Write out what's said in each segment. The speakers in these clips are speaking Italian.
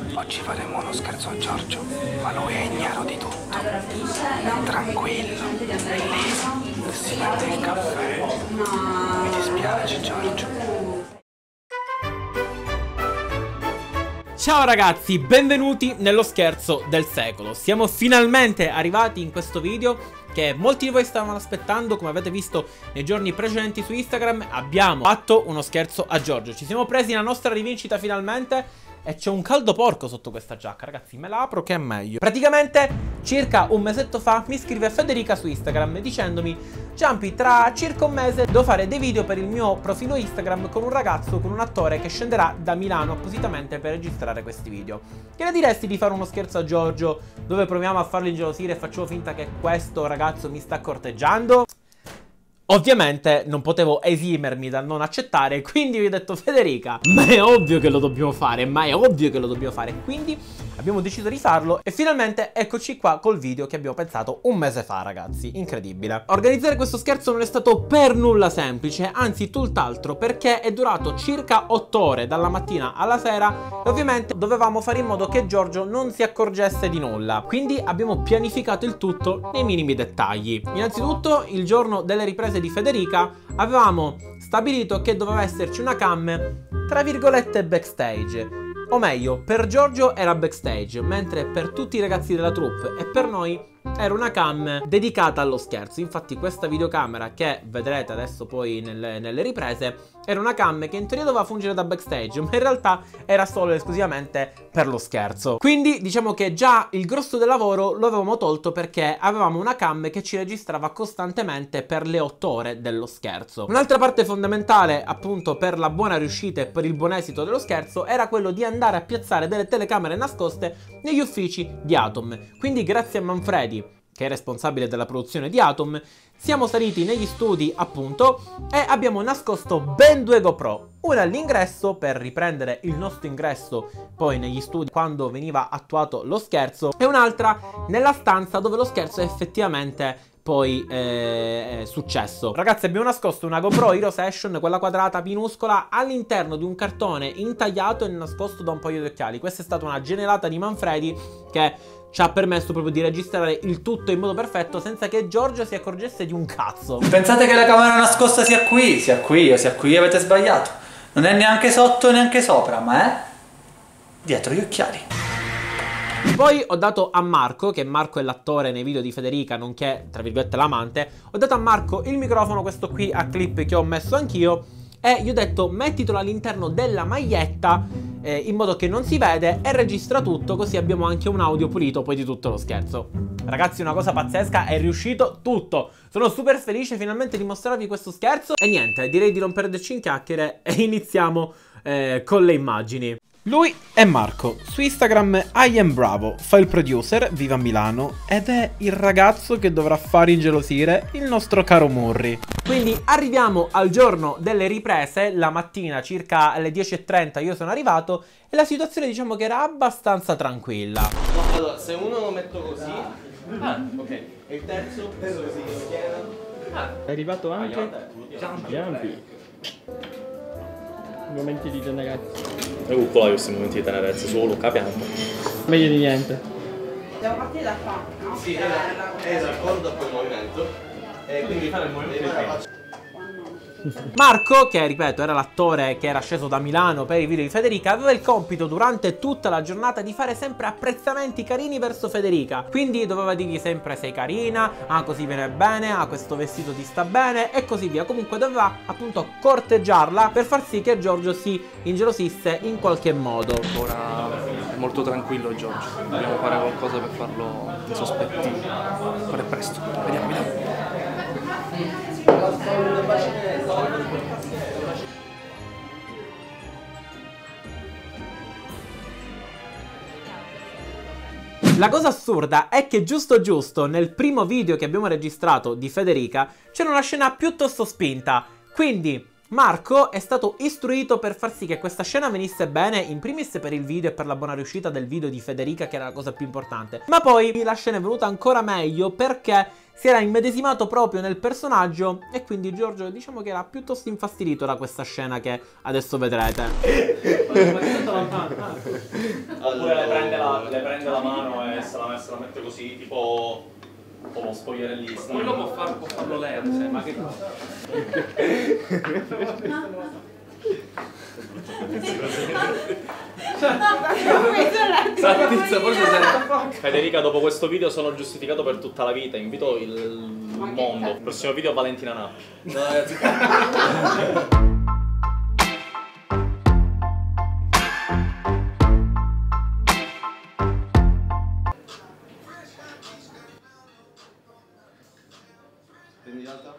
Oggi faremo uno scherzo a Giorgio, ma lui è ignaro di tutto. Tranquillo, lì si prende il caffè. Mi dispiace, Giorgio. Ciao ragazzi, benvenuti nello scherzo del secolo. Siamo finalmente arrivati in questo video che molti di voi stavano aspettando. Come avete visto nei giorni precedenti su Instagram, abbiamo fatto uno scherzo a Giorgio. Ci siamo presi la nostra rivincita finalmente. E c'è un caldo porco sotto questa giacca, ragazzi, me la apro che è meglio. Praticamente, circa un mesetto fa, mi scrive Federica su Instagram dicendomi: Giampi, tra circa un mese devo fare dei video per il mio profilo Instagram con un ragazzo, con un attore che scenderà da Milano appositamente per registrare questi video. Che ne diresti di fare uno scherzo a Giorgio dove proviamo a farlo ingelosire e facciamo finta che questo ragazzo mi sta corteggiando? Ovviamente non potevo esimermi dal non accettare, quindi vi ho detto: Federica, ma è ovvio che lo dobbiamo fare, quindi abbiamo deciso di farlo e finalmente eccoci qua col video che abbiamo pensato un mese fa, ragazzi, incredibile. Organizzare questo scherzo non è stato per nulla semplice, anzi tutt'altro, perché è durato circa 8 ore dalla mattina alla sera e ovviamente dovevamo fare in modo che Giorgio non si accorgesse di nulla, quindi abbiamo pianificato il tutto nei minimi dettagli. Innanzitutto, il giorno delle riprese di Federica avevamo stabilito che doveva esserci una cam tra virgolette backstage, o meglio, per Giorgio era backstage, mentre per tutti i ragazzi della troupe e per noi era una cam dedicata allo scherzo. Infatti questa videocamera che vedrete adesso poi nelle riprese era una cam che in teoria doveva fungere da backstage, ma in realtà era solo e esclusivamente per lo scherzo. Quindi diciamo che già il grosso del lavoro lo avevamo tolto, perché avevamo una cam che ci registrava costantemente per le 8 ore dello scherzo. Un'altra parte fondamentale appunto per la buona riuscita e per il buon esito dello scherzo era quello di andare a piazzare delle telecamere nascoste negli uffici di Atom. Quindi grazie a Manfredi, che è responsabile della produzione di Atom, siamo saliti negli studi appunto e abbiamo nascosto ben 2 GoPro, una all'ingresso per riprendere il nostro ingresso poi negli studi quando veniva attuato lo scherzo, e un'altra nella stanza dove lo scherzo è effettivamente poi è successo. Ragazzi, abbiamo nascosto una GoPro Hero Session, quella quadrata minuscola, all'interno di un cartone intagliato e nascosto da un paio di occhiali. Questa è stata una genialata di Manfredi che ci ha permesso proprio di registrare il tutto in modo perfetto senza che Giorgio si accorgesse di un cazzo. Pensate che la camera nascosta sia qui avete sbagliato. Non è neanche sotto neanche sopra, ma è dietro gli occhiali. Poi ho dato a Marco, che Marco è l'attore nei video di Federica, nonché tra virgolette l'amante, ho dato a Marco il microfono, questo qui a clip che ho messo anch'io, e gli ho detto: mettitelo all'interno della maglietta in modo che non si vede e registra tutto, così abbiamo anche un audio pulito poi di tutto lo scherzo. Ragazzi, una cosa pazzesca, è riuscito tutto. Sono super felice finalmente di mostrarvi questo scherzo e niente, direi di non perderci in chiacchiere e iniziamo con le immagini. Lui è Marco, su Instagram I am Bravo, fa il producer, vive a Milano ed è il ragazzo che dovrà far ingelosire il nostro caro Murri. Quindi arriviamo al giorno delle riprese, la mattina circa alle 10:30 io sono arrivato e la situazione diciamo che era abbastanza tranquilla. No, allora, se uno lo metto così, ok, e il terzo così, È arrivato anche Giampi. Momenti di tenerezza. qual è questi momenti di tenerezza? Solo capiamo. Meglio di niente. Devo partire da qua, no? Sì, esatto, dopo il movimento. E quindi fare il movimento. Marco, che ripeto era l'attore che era sceso da Milano per i video di Federica, aveva il compito durante tutta la giornata di fare sempre apprezzamenti carini verso Federica. Quindi doveva dirgli sempre: sei carina, ah così viene bene, ah questo vestito ti sta bene e così via. Comunque doveva appunto corteggiarla per far sì che Giorgio si ingelosisse in qualche modo. Ora è molto tranquillo Giorgio, dobbiamo fare qualcosa per farlo insospettire. Fare presto, vediamo. La cosa assurda è che giusto nel primo video che abbiamo registrato di Federica c'era una scena piuttosto spinta, quindi Marco è stato istruito per far sì che questa scena venisse bene, in primis per il video e per la buona riuscita del video di Federica, che era la cosa più importante, ma poi la scena è venuta ancora meglio perché si era immedesimato proprio nel personaggio e quindi Giorgio diciamo che era piuttosto infastidito da questa scena che adesso vedrete. Oppure le prende la mano e se la mette così, tipo uno spogliarellista. Quello può farlo lei, ad esempio. Ma che Federica, dopo questo video sono giustificato per tutta la vita. Invito il mondo. Il prossimo video Valentina Nappi. No, ragazzi. Prendi l'altra?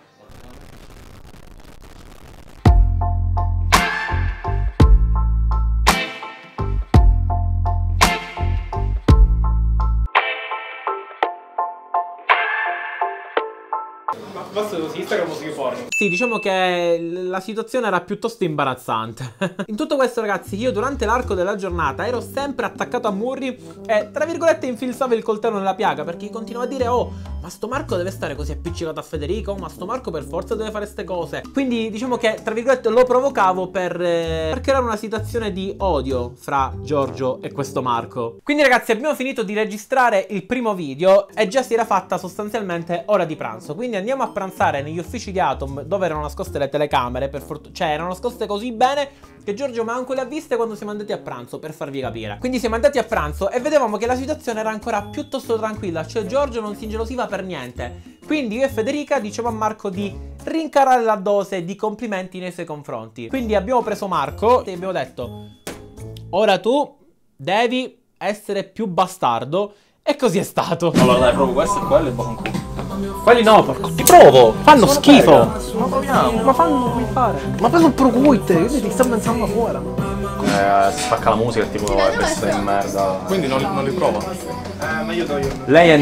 Basta così, Instagram si porno. Sì, diciamo che la situazione era piuttosto imbarazzante. In tutto questo, ragazzi, io durante l'arco della giornata ero sempre attaccato a Murri e, tra virgolette, infilzavo il coltello nella piaga, perché continuavo a dire: oh, ma sto Marco deve stare così appiccicato a Federico, ma sto Marco per forza deve fare ste cose. Quindi diciamo che, tra virgolette, lo provocavo per creare una situazione di odio fra Giorgio e questo Marco. Quindi, ragazzi, abbiamo finito di registrare il primo video e già si era fatta sostanzialmente ora di pranzo. Quindi andiamo a pranzare negli uffici di Atom, dove erano nascoste le telecamere, cioè erano nascoste così bene che Giorgio manco le ha viste quando siamo andati a pranzo, per farvi capire. Quindi siamo andati a pranzo e vedevamo che la situazione era ancora piuttosto tranquilla, cioè Giorgio non si ingelosiva per niente. Quindi io e Federica diceva a Marco di rincarare la dose di complimenti nei suoi confronti. Quindi abbiamo preso Marco e abbiamo detto: ora tu devi essere più bastardo. E così è stato. Allora dai, provo questo e quello e boh. Quelli no, porco. Ti provo! Fanno schifo. Ma proviamo! Ma fanno come fare? Ma preso il procuite, io ti sto pensando fuori. Si spacca la musica e tipo è pezza di merda. Quindi non li prova. Meglio do io. Lei è.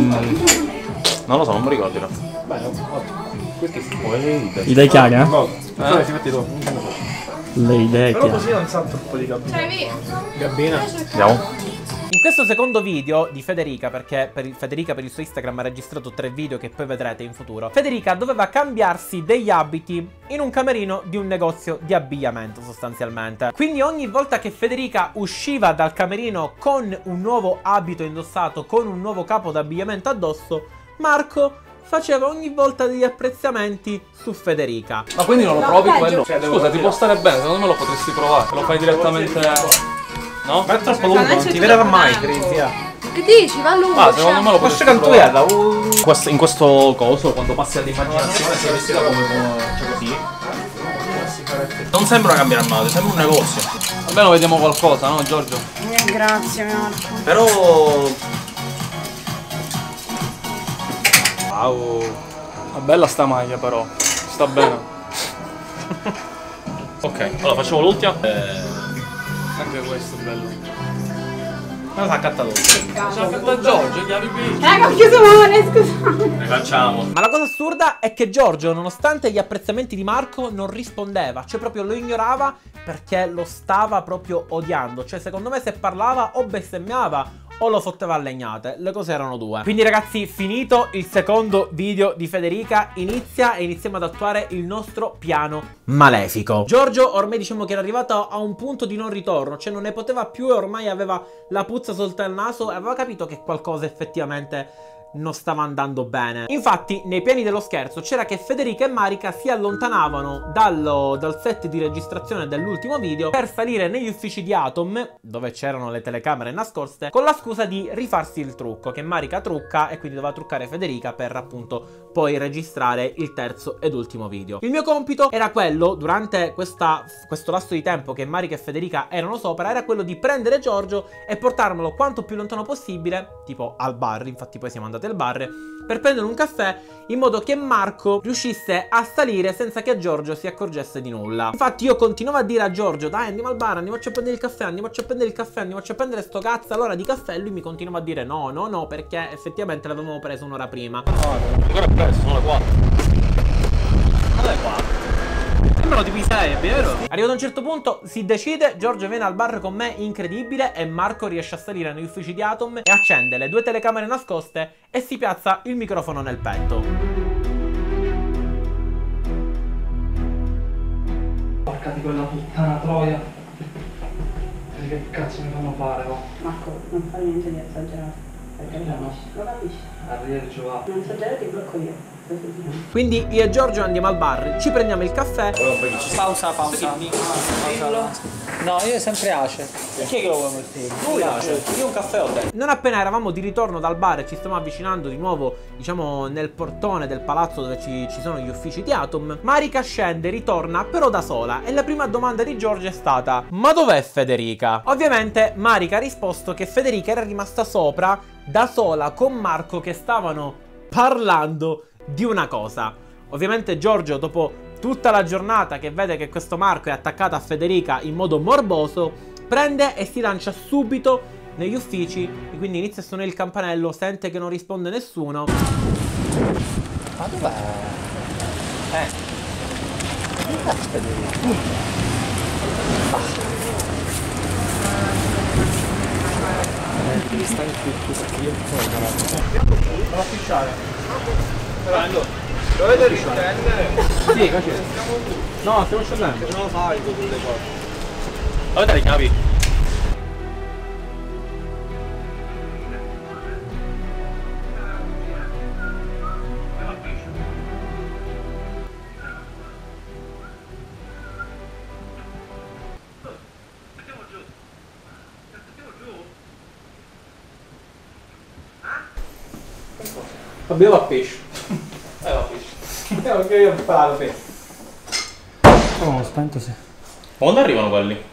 Non lo so, non mi ricordo in realtà. Bene, ottimo. Idee chiare, eh? No, si metti tu. Le idee Però chiare. così non sa troppo di gabina. Cioè, via. Gabina. Andiamo. In questo secondo video di Federica, perché Federica per il suo Instagram ha registrato 3 video che poi vedrete in futuro, Federica doveva cambiarsi degli abiti in un camerino di un negozio di abbigliamento sostanzialmente. Quindi ogni volta che Federica usciva dal camerino con un nuovo abito indossato, con un nuovo capo d'abbigliamento addosso, Marco faceva ogni volta degli apprezzamenti su Federica. Ma quindi non lo provi quello? Cioè, devo Scusa, ti dire- può stare bene, secondo me lo potresti provare. Lo fai direttamente. No? Ma è troppo lungo, non ti vedrà mai, Crizia. Che dici? Va lungo. Ah, secondo me lo potresti Lascia provare. cantuella. In questo coso, quando passi all'immaginazione, sei vestita come cioè così. Non sembra una camera armadio, sembra un negozio. Almeno vediamo qualcosa, no Giorgio? Grazie, Marco. Però. Wow. Ma bella sta maglia però. Sta bene. Ok, allora facciamo l'ultima. Anche questo è bello. Ma l'ha accattato. Ciao, canta Giorgio, chiavi qui. Ho chiuso male, scusa. Ne facciamo. Ma la cosa assurda è che Giorgio, nonostante gli apprezzamenti di Marco, non rispondeva. Cioè proprio lo ignorava perché lo stava proprio odiando. Cioè secondo me se parlava o bestemmiava o lo fotteva a legnate. Le cose erano due. Quindi ragazzi, finito il secondo video di Federica, iniziamo ad attuare il nostro piano malefico. Giorgio ormai diciamo che era arrivato a un punto di non ritorno. Cioè non ne poteva più e ormai aveva la puzza sotto il naso e aveva capito che qualcosa effettivamente non stava andando bene. Infatti nei piani dello scherzo c'era che Federica e Marica si allontanavano dal set di registrazione dell'ultimo video per salire negli uffici di Atom, dove c'erano le telecamere nascoste, con la scusa di rifarsi il trucco, che Marica trucca e quindi doveva truccare Federica per appunto poi registrare il terzo ed ultimo video. Il mio compito era quello, durante questo lasso di tempo che Marica e Federica erano sopra, era quello di prendere Giorgio e portarmelo quanto più lontano possibile, tipo al bar. Infatti poi siamo andati al bar per prendere un caffè, in modo che Marco riuscisse a salire senza che Giorgio si accorgesse di nulla. Infatti io continuavo a dire a Giorgio: dai, andiamo al bar, andiamoci a prendere il caffè, andiamoci a prendere il caffè, andiamoci a prendere sto cazzo allora di caffè. E lui mi continuava a dire no, no, no, perché effettivamente l'avevamo preso un'ora prima. Ancora è presto, sono le 4. Non è 4. sembrano tipo i 6, è vero? Arrivato a un certo punto si decide, Giorgio viene al bar con me incredibile e Marco riesce a salire negli uffici di Atom e accende le 2 telecamere nascoste e si piazza il microfono nel petto. Porca di quella puttana troia. Che cazzo mi fanno fare, oh? Marco, non fare niente di esagerato. Perché lo capisci? Arrivederci, va. Non esagerare, ti blocco io. Quindi io e Giorgio andiamo al bar, ci prendiamo il caffè. Pausa. No, io sempre Ace. Chi è che lo vuole mettere? Lui Ace. Io un caffè ho detto. Non appena eravamo di ritorno dal bar e ci stiamo avvicinando di nuovo, diciamo, nel portone del palazzo dove ci sono gli uffici di Atom, Marika scende, ritorna però da sola e la prima domanda di Giorgio è stata: ma dov'è Federica? Ovviamente Marika ha risposto che Federica era rimasta sopra da sola con Marco che stavano parlando di una cosa. Ovviamente Giorgio, dopo tutta la giornata che vede che questo Marco è attaccato a Federica in modo morboso, prende e si lancia subito negli uffici e quindi inizia a suonare il campanello, sente che non risponde nessuno. Ma dov'è? Che cazzo Federica? Devi stare più perché io Devo affischare. Dovete ristendere? Sì, così. No, stiamo scendendo. Non lo fai con le cose. Avete le chiavi? Abbiamo a pesce. Va pesce. Perché io ho imparato pesce. No, spento sì. Quando arrivano quelli?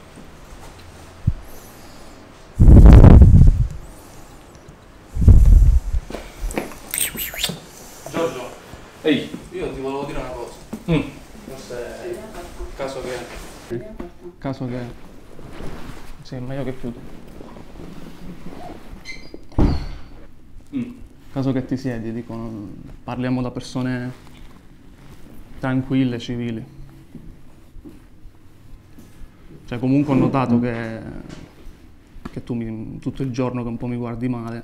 Giorgio. Ehi. Io ti volevo dire una cosa. Forse è Caso che... Sì, è meglio che chiudo. Caso che ti siedi, dico, parliamo da persone tranquille, civili. Cioè, comunque ho notato che tu tutto il giorno che un po' mi guardi male.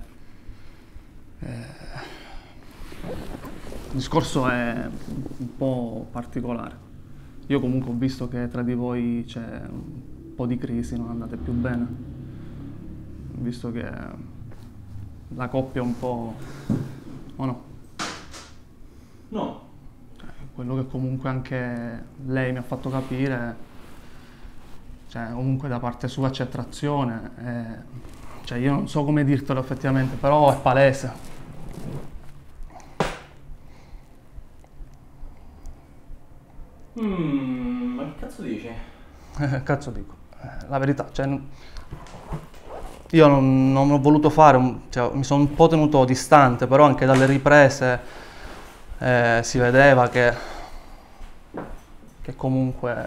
Il discorso è un po' particolare. Io comunque ho visto che tra di voi c'è un po' di crisi, non andate più bene. Ho visto che la coppia è un po'... o no? No. Quello che comunque anche lei mi ha fatto capire, cioè comunque da parte sua c'è attrazione, cioè io non so come dirtelo effettivamente, però è palese. Ma che cazzo dici? Cazzo dico, la verità, cioè io non ho voluto fare, cioè, mi sono un po' tenuto distante, però anche dalle riprese si vedeva che comunque...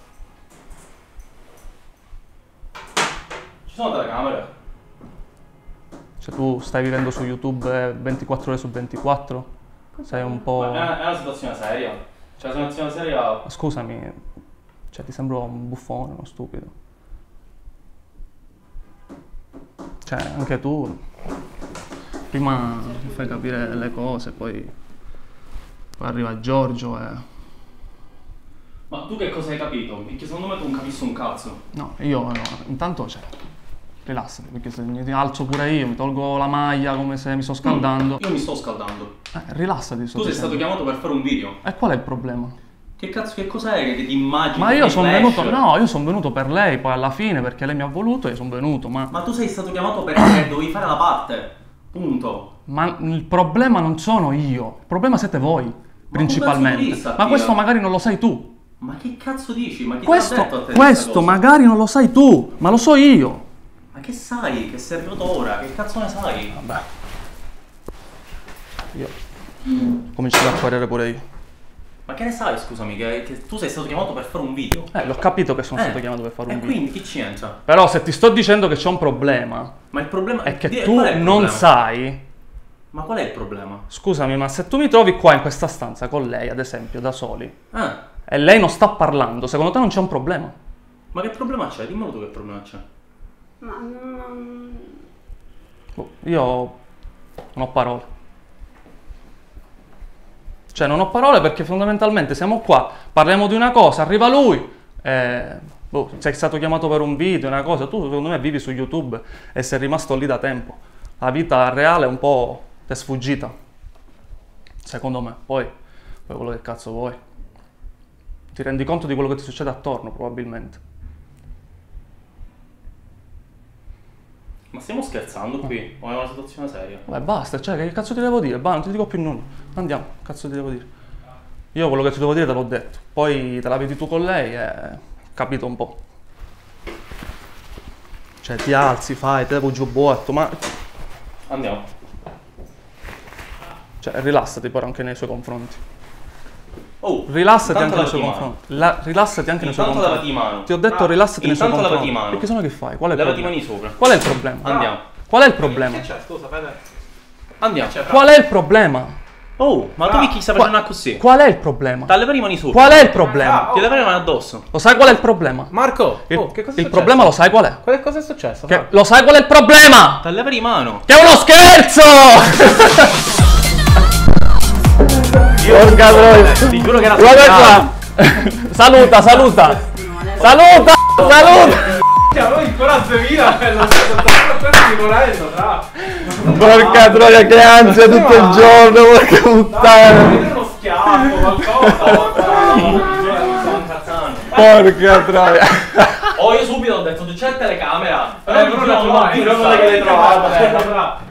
Ci sono telecamere? Cioè tu stai vivendo su YouTube 24 ore su 24? Sei un po'... Ma è una situazione seria. Cioè, è una situazione seria... Scusami, cioè ti sembro un buffone, uno stupido. Cioè, anche tu prima mi fai capire le cose, poi arriva Giorgio e... Ma tu che cosa hai capito? Perché secondo me tu non capisci un cazzo. No, io no, intanto cioè, rilassati, perché se mi alzo pure io, mi tolgo la maglia come se mi sto scaldando. Io mi sto scaldando. Rilassati. Tu sei stato chiamato per fare un video. E qual è il problema? Che cazzo, che cos'è che ti immagini? Ma io sono flash? venuto, no, io sono venuto per lei, poi alla fine perché lei mi ha voluto e sono venuto, ma tu sei stato chiamato perché dovevi fare la parte. Punto. Ma il problema non sono io, il problema siete voi, principalmente. Ma questo magari non lo sai tu. Ma che cazzo dici? Ma chi te l'ha detto a te Questo magari non lo sai tu, ma lo so io. Ma che sai? Che sei arrivato ora? Che cazzo ne sai? Vabbè. Io comincio a parere pure io. Ma che ne sai, scusami, che tu sei stato chiamato per fare un video? L'ho capito che sono stato chiamato per fare un video. E quindi chi ci entra? Però se ti sto dicendo che c'è un problema, ma il problema è che tu non sai. Ma qual è il problema? Scusami, ma se tu mi trovi qua in questa stanza con lei, ad esempio, da soli, e lei non sta parlando, secondo te non c'è un problema? Ma che problema c'è? Dimmelo tu che problema c'è. Ma non... Io non ho parole. Cioè non ho parole perché fondamentalmente siamo qua, parliamo di una cosa, arriva lui, sei stato chiamato per un video, una cosa, tu secondo me vivi su YouTube e sei rimasto lì da tempo. La vita reale è un po' ti è sfuggita, secondo me. Poi quello che cazzo vuoi. Ti rendi conto di quello che ti succede attorno, probabilmente. Ma stiamo scherzando qui? O è una situazione seria? Vabbè, basta, cioè, che cazzo ti devo dire? Non ti dico più nulla. Andiamo, cazzo ti devo dire? Io quello che ti devo dire te l'ho detto. Poi te la vedi tu con lei e capito un po'. Cioè, ti alzi, fai, te devo giubbotto, ma... Andiamo. Cioè, rilassati però anche nei suoi confronti. Oh, rilassati anche nei lavati suoi mano. confronti. Rilassati anche nei suoi Intanto confronti. lavati mano. Ti ho detto rilassati nei suoi Intanto confronti. lavati mano. Perché sennò che fai? Qual è il Levati i problema? mani sopra. Qual è il problema? Andiamo. Qual è il problema? Che c'è? Scusa, Fede. Andiamo. Qual è il problema? Oh, ma tu mi chi sta facendo così? Qual è il problema? Ti levare i mani sopra. Qual è il problema? Ti levare le mani addosso. Lo sai qual è il problema? Marco, Il, che cosa è il successo? problema lo sai qual è? Cosa è successo? Che, lo sai qual è il problema? Ti levare in mano. Che è uno scherzo! Porca troia. Ti giuro che era Guarda qua. Saluta, saluta. Saluta, saluta. Noi ancora 2000 Porca troia, che ansia tutto il giorno, porca puttana. uno schiaffo, qualcosa. Porca troia. Oh, io subito ho detto, c'è la telecamera. Non l'hai trovata.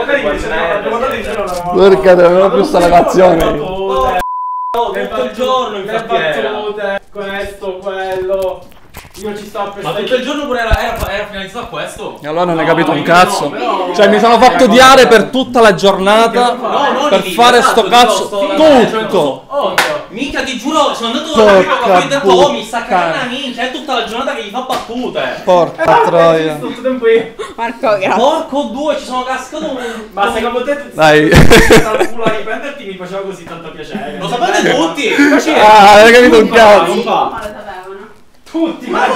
Porca troia, non ho più sta lavazione. Tutto il giorno in battute, questo, quello. Io ci sto per Ma tutto il giorno pure era finalizzato a questo? E allora non hai capito un cazzo. Cioè mi sono fatto odiare per tutta la giornata per fare sto cazzo tutto. Minchia, ti giuro, sono andato da prima poi ho detto, oh, mi sta cagando una minchia, è tutta la giornata che gli fa battute. Porca troia. tutto tempo io. Marco, grazie. Porco due, ci sono cascato un... Ma secondo te Dai. dal culo a riprenderti mi faceva così tanto piacere? Lo sapete tutti? Ah, hai capito un cazzo. Non fa. Ma lo sapevano. Tutti, ma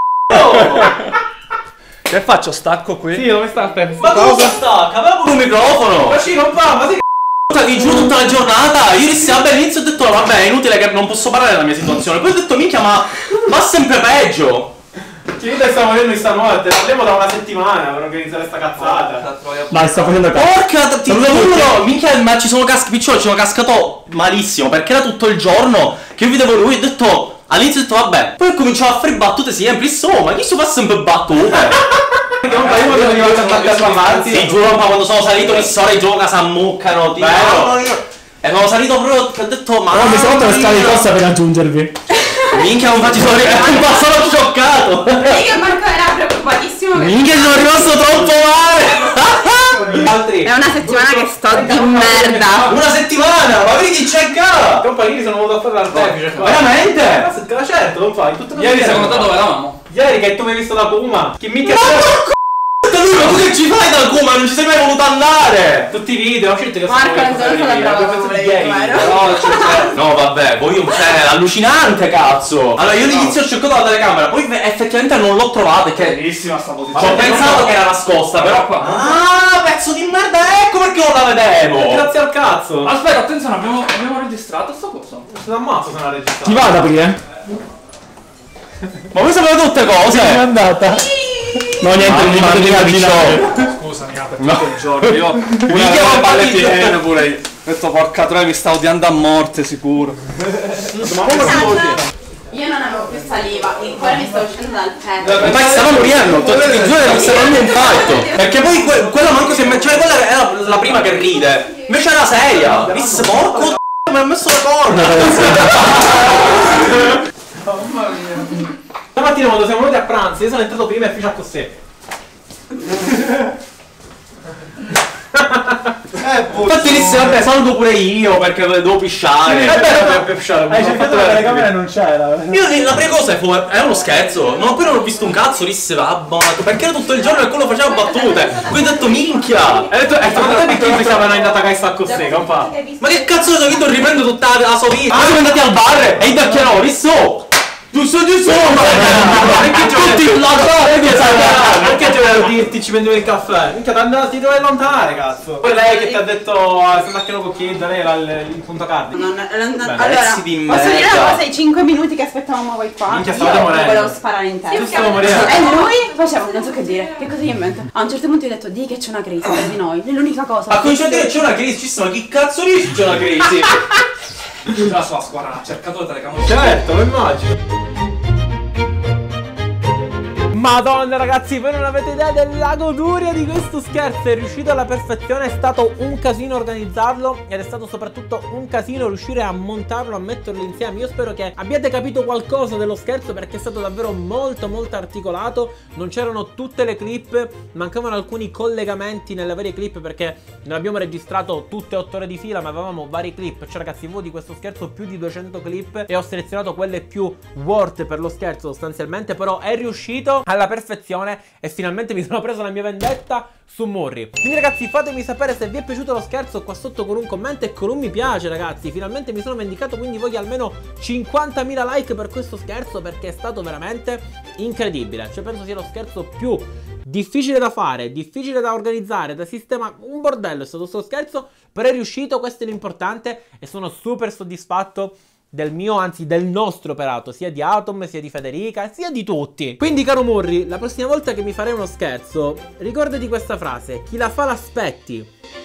Che faccio? Stacco qui? Sì, dove sta? Ma cosa stacca? Aveva pure un microfono! Ma sì, non fa, ma sì. Ti giuro tutta la giornata, ieri sera all'inizio ho detto no, vabbè è inutile che non posso parlare della mia situazione, poi ho detto minchia ma va sempre peggio. Ci stiamo vedendo stanotte, parliamo da una settimana per organizzare sta cazzata. Dai, sta facendo cazzo. Porca, ti giuro, minchia ma ci sono piccioli, ci sono cascato malissimo perché era tutto il giorno che io vedevo lui e ho detto, all'inizio ho detto vabbè, poi cominciavo a fare battute sempre, insomma, chi si fa sempre battute? Non fai uno che mi faccio andare a avanti. Ti giuro, ma quando sono salito le storie gioca s'ammuccano, ti giuro. E sono salito proprio, ho detto ma... Oh, mi sono fatto le scale di corsa per raggiungervi. Minchia, non faccio storie, ma sono scioccato. Vedi che Marco era preoccupatissimo. Minchia, sono rimasto troppo male. Altri. È una settimana che sto di merda. Una settimana, ma vedi chi c'è qua? Un paio sono venuto a fare l'artefice qua. Veramente? Certo, non fai. Tutte le Ieri secondo te dove eravamo? Ieri che tu mi hai visto da Puma. Che mica... Ma tu che ci fai da Kuma? Non ci sei mai voluto andare! Tutti i video, usciti che Marco non sono stata brava come vero? No vabbè, poi cioè, allucinante cazzo! Allora io all'inizio ho cercato la telecamera, poi effettivamente non l'ho trovata perché bellissima sta posizione. ho pensato che era nascosta, però qua. Ah, pezzo di merda, ecco perché non la vedevo! Grazie al cazzo. Aspetta, attenzione, abbiamo registrato sto coso. Se ammazzo se non ha registrato. Ti va ad aprire? Ma voi sapete tutte cose! È andata. No, niente, non mi fate immaginare. Scusami, Tutto il giorno, io Minchia, le palle partito. piene pure io. Ho detto porca troia, mi sta odiando a morte sicuro. Ma come si può dire? Io non avevo più saliva, il cuore mi sta uscendo dal petto. Ma stava morendo, ti giuro che non stava un infarto. Perché poi quella manco si è cioè quella era la prima che ride. Invece era seria. Disse porco mi ha messo le corna. Mamma mia. Stamattina quando siamo venuti a pranzo, io sono entrato prima e fece così. Infatti disse vabbè saluto pure io perché devo pisciare. Hai cercato la telecamera e non c'era. Io la prima cosa è uno scherzo. Poi non ho visto un cazzo, disse vabbè, perché era tutto il giorno e quello faceva battute. Quindi ho detto minchia. E secondo te chi pensava andata a sta così, compa? Ma che cazzo so che tu riprendo tutta la sua vita? Siamo andati al bar e i dacchianò, visto? Giusto! Perché tutti la perché dovevano dirti ci prendevo il caffè? Minchia, ti dovevi allontanare, cazzo. Poi lei che ti ha detto se macchino con chi, da lei era il punto card. Allora, posso dire una cosa, i 5 minuti che aspettavamo voi qua, Minchia, io stavate morendo. volevo sparare in testa. Io stavo morendo. E lui faceva, non so che dire, che cosa io invento. A un certo punto io ho detto, di che c'è una crisi per di noi, è l'unica cosa. A cominciare a dire c'è una crisi, ma chi cazzo dice c'è una crisi? La sua squadra ha cercato la telecamera. Certo, lo immagino. Madonna ragazzi, voi non avete idea della goduria di questo scherzo. È riuscito alla perfezione, è stato un casino organizzarlo ed è stato soprattutto un casino riuscire a montarlo, a metterlo insieme. Io spero che abbiate capito qualcosa dello scherzo perché è stato davvero molto articolato. Non c'erano tutte le clip, mancavano alcuni collegamenti nelle varie clip perché non abbiamo registrato tutte 8 ore di fila ma avevamo varie clip. Cioè ragazzi, avevo di questo scherzo più di 200 clip e ho selezionato quelle più worth per lo scherzo sostanzialmente. Però è riuscito alla perfezione e finalmente mi sono preso la mia vendetta su Murri. Quindi ragazzi, fatemi sapere se vi è piaciuto lo scherzo qua sotto con un commento e con un mi piace ragazzi. Finalmente mi sono vendicato, quindi voglio almeno 50.000 like per questo scherzo perché è stato veramente incredibile. Cioè penso sia lo scherzo più difficile da fare, difficile da organizzare, da sistemare. Un bordello è stato questo scherzo, però è riuscito, questo è l'importante e sono super soddisfatto del mio, anzi del nostro operato, sia di Atom, sia di Federica, sia di tutti. Quindi caro Murri, la prossima volta che mi farei uno scherzo, ricordati questa frase: chi la fa l'aspetti.